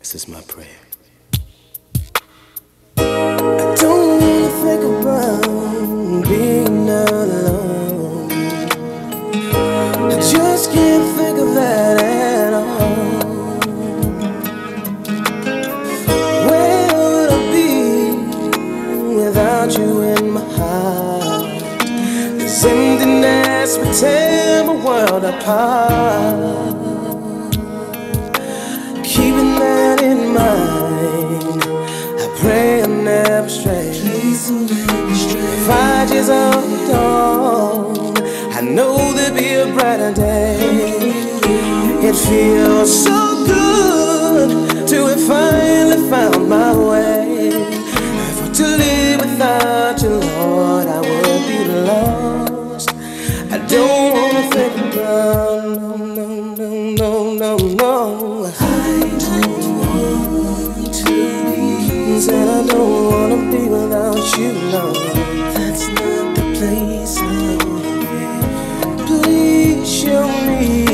This is my prayer. I don't wanna think about being alone. I just can't think of that at all. Where would I be without you in my heart? This emptiness would tear my world apart. Keeping that in mind, I pray I never stray. Please don't let me stray. If I just hold on, I know there'll be a brighter day. It feels so good to have finally found my way. For to live without you, Lord, I would be lost. I don't wanna think about no. Said I don't wanna be without you, no. That's not the place I wanna be. Please show me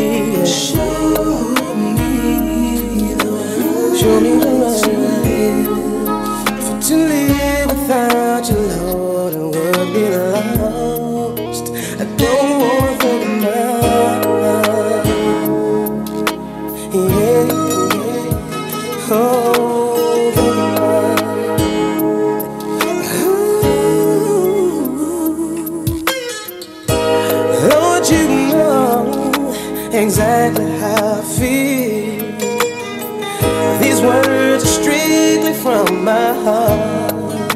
the way. Show me the way. For to live without you, Lord, I would be lost. I don't wanna think about Lord, you know exactly how I feel. These words are strictly from my heart.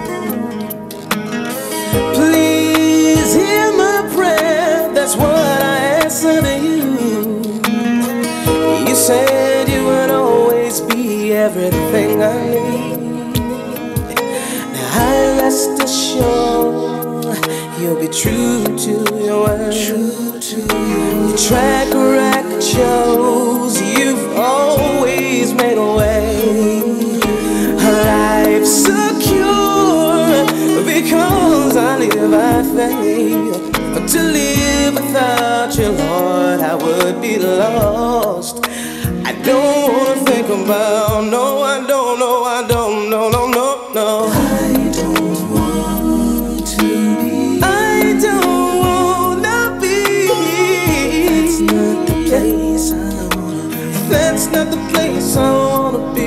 Please hear my prayer, that's what I ask of you. You said you would always be everything I need. Now I rest assured you'll be true to your word. Your track record shows you've always made a way. Life's secure because I live by faith. But to live without you, Lord, I would be lost. I don't wanna think about, no, I don't know, I don't know, no. I don't want to be. I don't wanna be. That's not the place I wanna be. That's not the place I wanna be.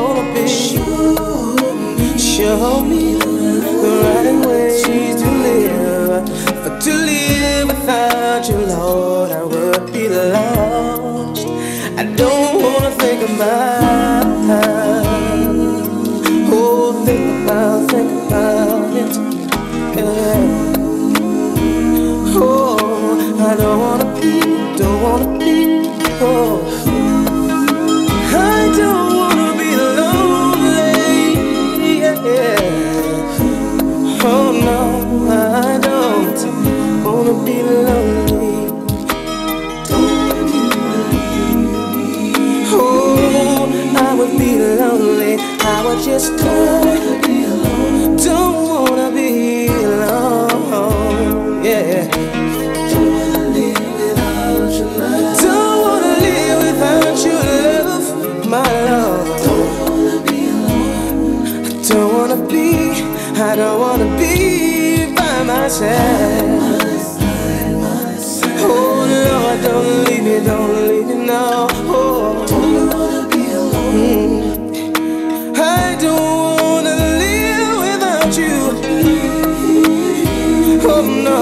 Show me the right ways to live. For to live without you, Lord, I would be lost. I don't wanna think about, think about it. Yeah. Oh, I don't wanna be, oh, I don't wanna be lonely, yeah. Oh no, I don't wanna be lonely. I would be lonely. I would just don't wanna be alone, yeah. Don't wanna live without your love. Don't wanna live without your love, my love. Don't wanna be alone. I don't wanna be by myself. Oh Lord, don't leave me, no. Oh. I don't wanna live without you. Oh no,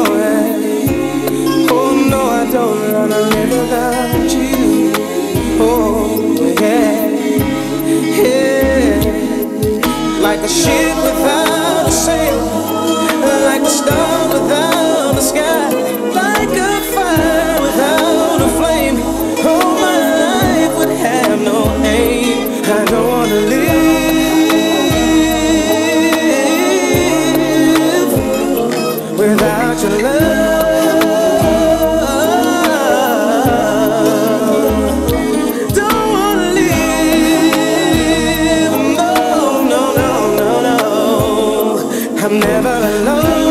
I don't wanna live without you. Oh yeah. Like a ship without a sail, like a star without a sky, like a fire without a flame. Oh, my life would have no aim. I don't wanna live without your love. Don't wanna live, no. I'm never alone.